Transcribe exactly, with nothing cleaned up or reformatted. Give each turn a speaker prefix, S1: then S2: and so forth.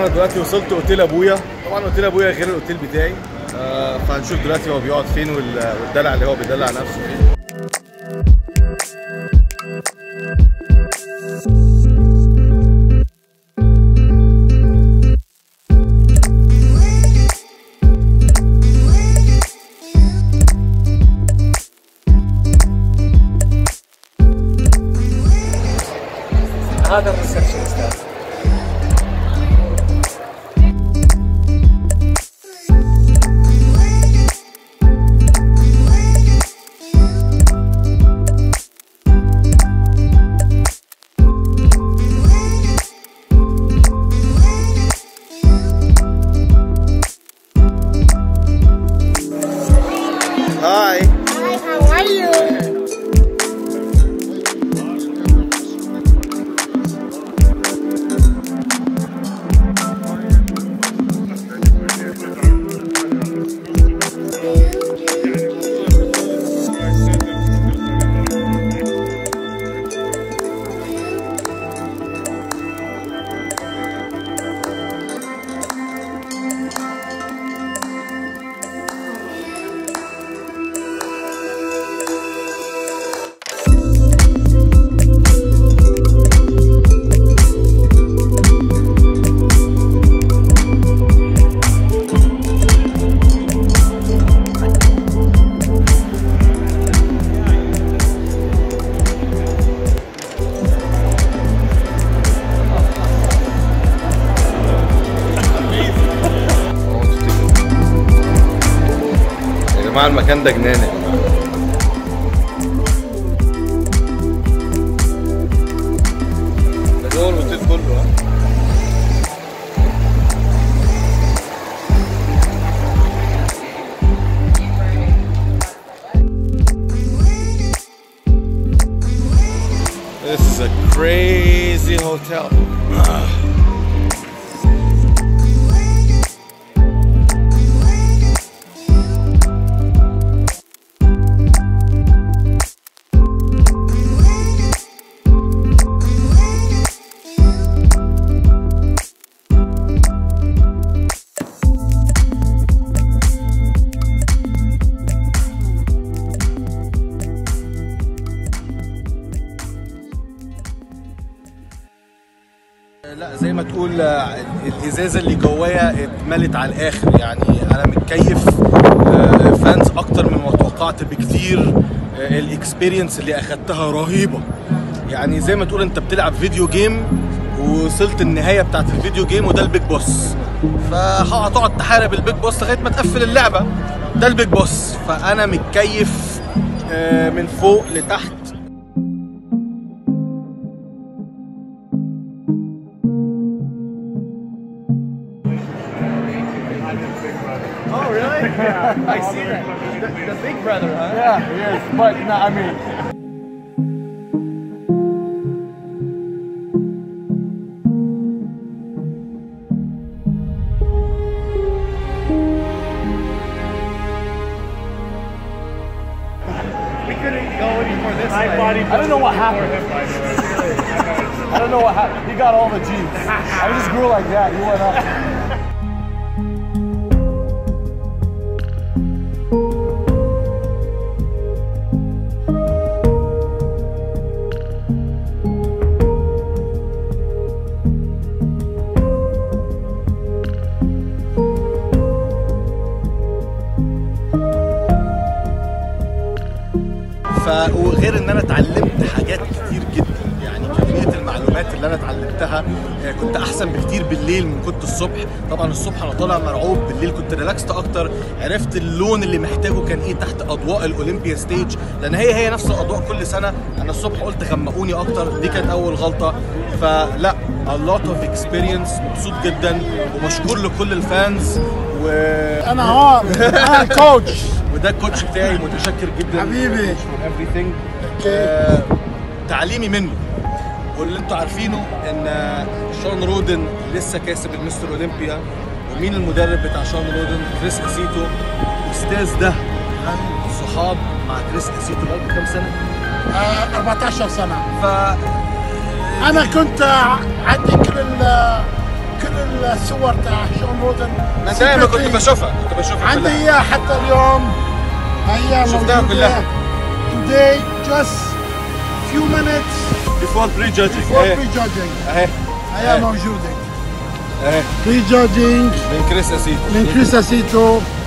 S1: انا دلوقتي وصلت اوتيل ابويا. طبعا اوتيل ابويا غير الاوتيل بتاعي، آه فهنشوف دلوقتي هو بيقعد فين والدلع اللي هو بيدلع نفسه فيه.
S2: هذا الريسبشنست.
S1: Hi.
S3: Hi, how are you?
S1: يا جماعة المكان ده جنان يا جماعة. ده جوه الاوتيل كله. ها This is a crazy hotel. لا زي ما تقول الازازه اللي جوايا اتملت على الاخر. يعني انا متكيف، فانز اكتر من ما توقعت بكتير. الاكسبيرينس اللي اخدتها رهيبه. يعني زي ما تقول انت بتلعب فيديو جيم ووصلت النهايه بتاعت الفيديو جيم وده البيج بوس، فهتقعد تحارب البيج بوس لغايه ما تقفل اللعبه. ده البيج بوس، فانا متكيف من فوق لتحت.
S2: Oh, really? Yeah, I see that. The, the big brother, huh? Yeah, yes, but no, I mean. We couldn't go any more this way. I don't know what happened. I don't know what happened. He got all the genes. I just grew like that. He went up.
S1: وغير ان انا اتعلمت حاجات كتير جدا. يعني كميه المعلومات اللي انا اتعلمتها كنت احسن بكتير بالليل من كنت الصبح. طبعا الصبح انا طالع مرعوب، بالليل كنت ريلاكست اكتر. عرفت اللون اللي محتاجه كان ايه تحت اضواء الاولمبيا ستيج، لان هي هي نفس الاضواء كل سنه. انا الصبح قلت غمقوني اكتر، دي كانت اول غلطه. فلا a lot of experience. مبسوط جدا ومشكور لكل الفانز. و
S4: انا هو انا الكوتش
S1: وده الكوتش بتاعي، متشكر جدا
S4: حبيبي
S1: for everything. آه تعليمي منه. واللي انتوا عارفينه ان شون رودن لسه كاسب المستر اولمبيا. ومين المدرب بتاع شون رودن؟ كريس اسيتو. استاذ ده صحاب مع كريس اسيتو بقاله كام سنه؟
S4: آه أربعتاشر سنه.
S1: ف
S4: انا كنت عندي كل كل الصور تاع شون روزن.
S1: انا دايما كنت بشوفها كنت بشوفها
S4: عندي
S1: كلها.
S4: اياها حتى اليوم. هي
S1: شفتها
S4: موجودة.
S1: كلها.
S4: Today just few minutes
S1: before pre-judging.
S4: before
S1: اهي
S4: pre-judging.
S1: اهي
S4: هي موجودة.
S1: اهي
S4: pre-judging
S1: من كريس اسيتو.
S4: من كريس اسيتو.